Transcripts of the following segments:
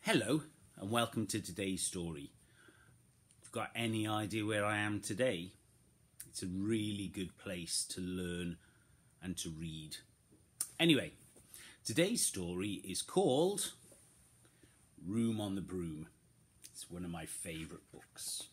Hello and welcome to today's story. If you've got any idea where I am today, it's a really good place to learn and to read. Anyway, today's story is called Room on the Broom. It's one of my favourite books.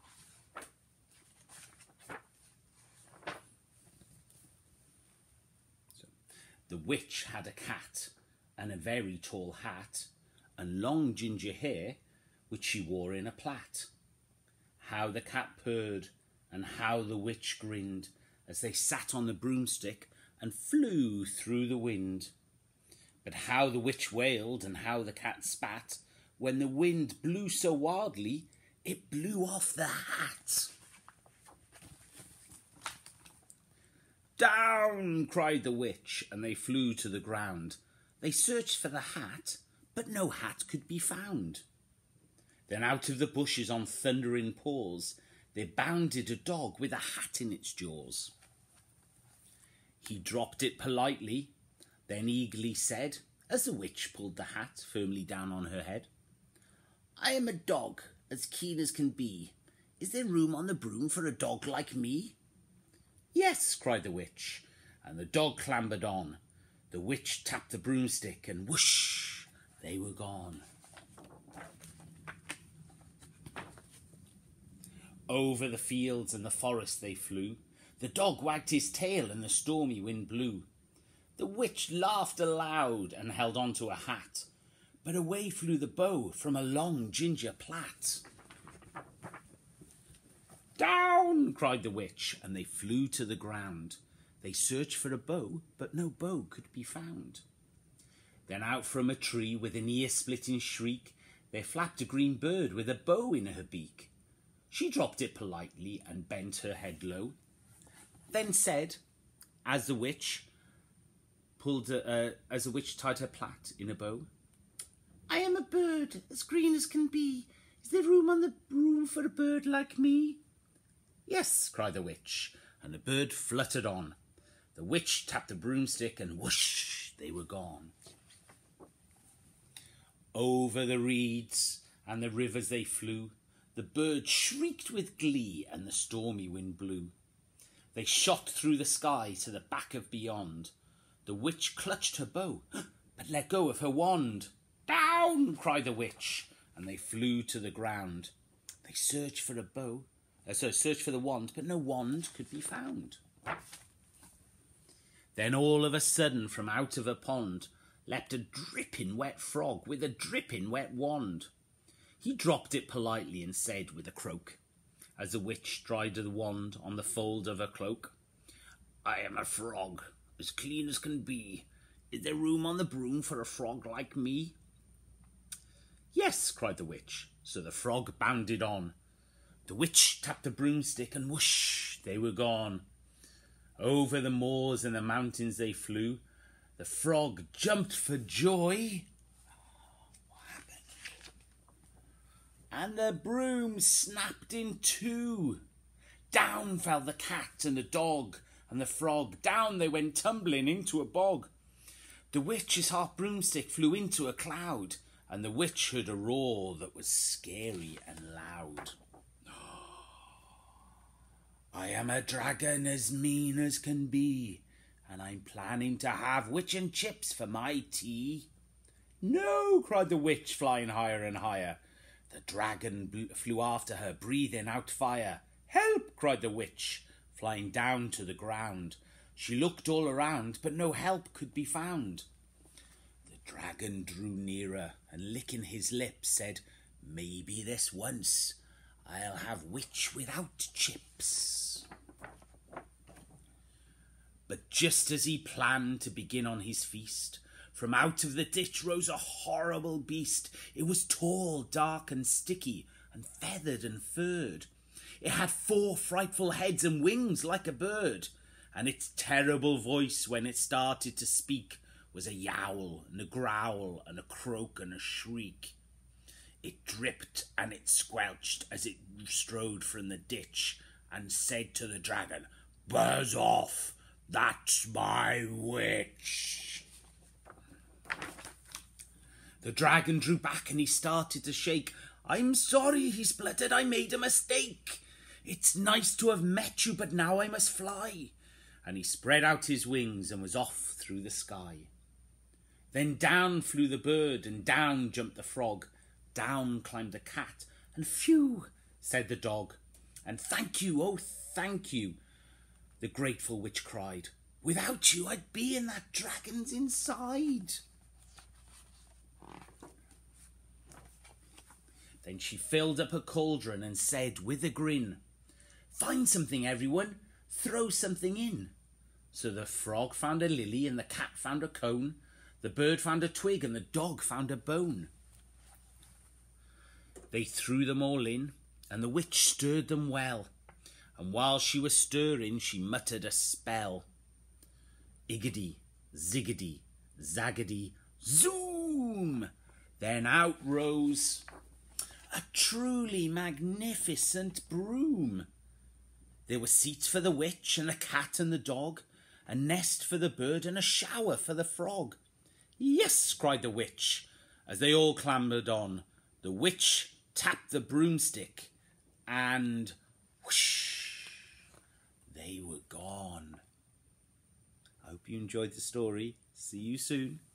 The witch had a cat and a very tall hat and long ginger hair, which she wore in a plait. How the cat purred and how the witch grinned as they sat on the broomstick and flew through the wind. But how the witch wailed and how the cat spat when the wind blew so wildly it blew off the hat. "Down!" cried the witch, and they flew to the ground. They searched for the hat, but no hat could be found. Then out of the bushes on thundering paws there bounded a dog with a hat in its jaws. He dropped it politely, then eagerly said, as the witch pulled the hat firmly down on her head, "I am a dog, as keen as can be. Is there room on the broom for a dog like me?" "Yes," cried the witch, and the dog clambered on. The witch tapped the broomstick and whoosh, they were gone. Over the fields and the forest they flew. The dog wagged his tail and the stormy wind blew. The witch laughed aloud and held on to a hat, but away flew the bow from a long ginger plait. "Down!" cried the witch, and they flew to the ground. They searched for a bow, but no bow could be found. Then out from a tree with an ear-splitting shriek there flapped a green bird with a bow in her beak. She dropped it politely and bent her head low, then said, as the witch tied her plait in a bow, "I am a bird as green as can be. Is there room on the broom for a bird like me?" "Yes," cried the witch, and the bird fluttered on. The witch tapped the broomstick and whoosh, they were gone. Over the reeds and the rivers they flew. The bird shrieked with glee and the stormy wind blew. They shot through the sky to the back of beyond. The witch clutched her bow, but let go of her wand. "Down!" cried the witch, and they flew to the ground. They searched for the wand, but no wand could be found. Then all of a sudden from out of a pond leapt a dripping wet frog with a dripping wet wand. He dropped it politely and said with a croak, as the witch dried the wand on the fold of her cloak, "I am a frog, as clean as can be. Is there room on the broom for a frog like me?" "Yes," cried the witch, so the frog bounded on. The witch tapped the broomstick and whoosh, they were gone. Over the moors and the mountains they flew. The frog jumped for joy. What happened? And the broom snapped in two. Down fell the cat and the dog and the frog. Down they went tumbling into a bog. The witch's half broomstick flew into a cloud, and the witch heard a roar that was scary and loud. "I am a dragon as mean as can be, and I'm planning to have witch and chips for my tea." "No!" cried the witch, flying higher and higher. The dragon flew after her, breathing out fire. "Help!" cried the witch, flying down to the ground. She looked all around, but no help could be found. The dragon drew nearer, and licking his lips said, "Maybe this once I'll have witch without chips." But just as he planned to begin on his feast, from out of the ditch rose a horrible beast. It was tall, dark and sticky, and feathered and furred. It had 4 frightful heads and wings like a bird, and its terrible voice when it started to speak was a yowl and a growl and a croak and a shriek. It dripped and it squelched as it strode from the ditch and said to the dragon, "Buzz off, that's my witch." The dragon drew back and he started to shake. "I'm sorry," he spluttered, "I made a mistake. It's nice to have met you, but now I must fly." And he spread out his wings and was off through the sky. Then down flew the bird and down jumped the frog. Down climbed the cat and "Phew," said the dog. And "Thank you, oh thank you," the grateful witch cried. "Without you I'd be in that dragon's inside." Then she filled up a cauldron and said with a grin, "Find something, everyone, throw something in." So the frog found a lily and the cat found a cone, the bird found a twig and the dog found a bone. They threw them all in, and the witch stirred them well, and while she was stirring she muttered a spell. Iggity, ziggity, zaggity, zoom! Then out rose a truly magnificent broom. There were seats for the witch and the cat and the dog, a nest for the bird and a shower for the frog. "Yes," cried the witch, as they all clambered on. The witch tapped the broomstick and whoosh, they were gone. I hope you enjoyed the story. See you soon.